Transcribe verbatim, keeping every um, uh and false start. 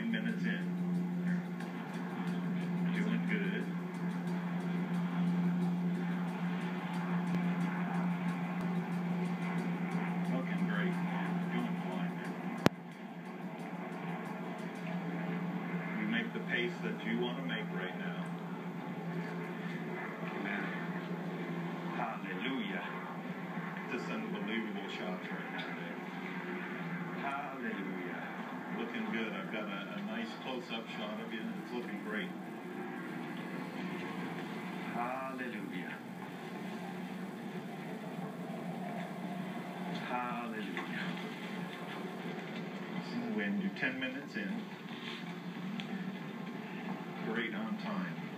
ten minutes in. Doing good. Looking great. Doing fine. You make the pace that you want to make right now. Amen. Hallelujah. Just unbelievable shots right now, Dave. Hallelujah. Looking good. I've got a, a nice close-up shot of you. It's looking great. Hallelujah. Hallelujah. When you're ten minutes in, great on time.